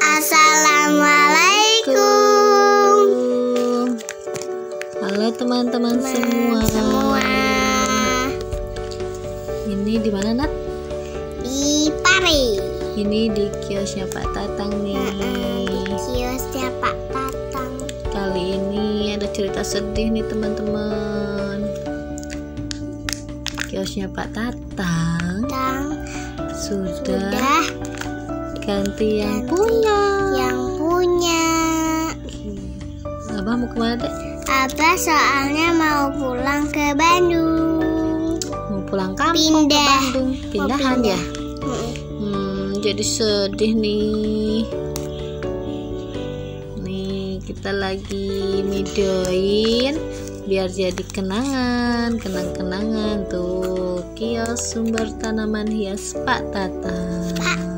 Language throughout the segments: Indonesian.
Assalamualaikum. Halo teman-teman semua. Ini di mana, Nat? Di Pare. Ini di kiosnya Pak Tatang nih. Kiosnya Pak Tatang. Kali ini ada cerita sedih nih teman-teman. Kiosnya Pak Tatang sudah ganti yang punya. Abah mau kemana, Dek? Abah soalnya mau pulang ke Bandung. Mau pulang kampung ke Bandung. Pindahan ya? Jadi sedih nih. Nih kita lagi videoin biar jadi kenangan tuh kios sumber tanaman hias Pak Tatang.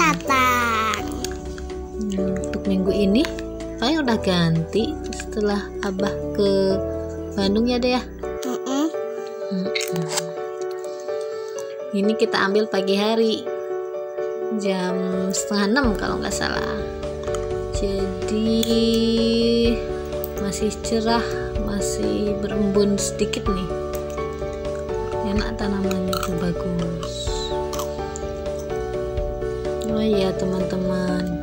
Untuk minggu ini paling udah ganti setelah Abah ke Bandung ya, Deh ya. Ini kita ambil pagi hari jam 5:30 kalau nggak salah, jadi masih cerah, masih berembun sedikit nih, enak tanamannya tuh, bagus. Oh iya teman-teman,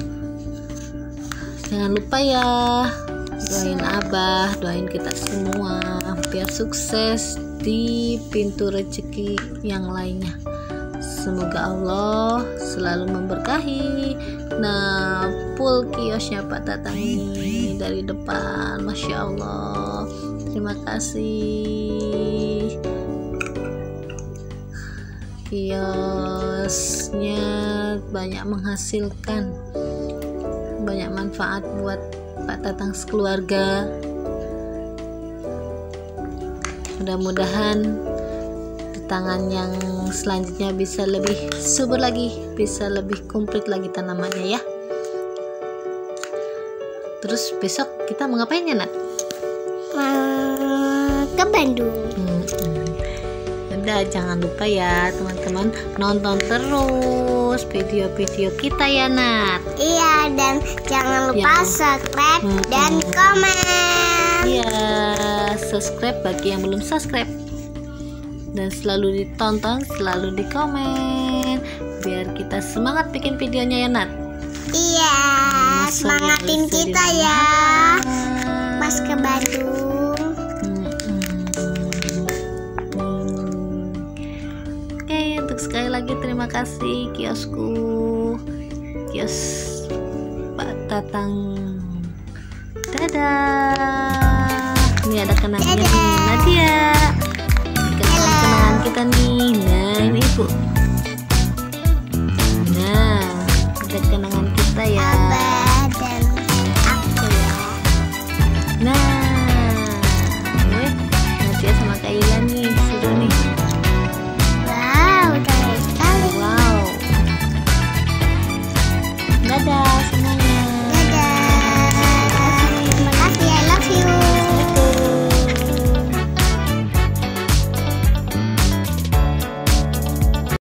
jangan lupa ya doain Abah, doain kita semua biar sukses di pintu rezeki yang lainnya. Semoga Allah selalu memberkahi. Nah, full kiosnya Pak Tatang ini dari depan, Masya Allah. Terima kasih. Kiosnya banyak menghasilkan, banyak manfaat buat Pak Tatang sekeluarga. Mudah-mudahan tangan yang selanjutnya bisa lebih subur lagi, bisa lebih komplit lagi tanamannya ya. Terus besok kita mau ngapain ya, Nat? Ke Bandung. Udah, jangan lupa ya teman-teman, nonton terus video-video kita ya, Nat. Iya, dan jangan lupa subscribe dan komen. Iya, subscribe bagi yang belum subscribe. Dan selalu ditonton, selalu dikomen, biar kita semangat bikin videonya ya, Nat. Iya, semangatin kita ya pas ke Bandung. Oke, untuk sekali lagi terima kasih kiosku, kios Pak Tatang. Dadah. Ini ada kenangannya nih, Nadia. Kenangan kita nih. Nah, ini Bu.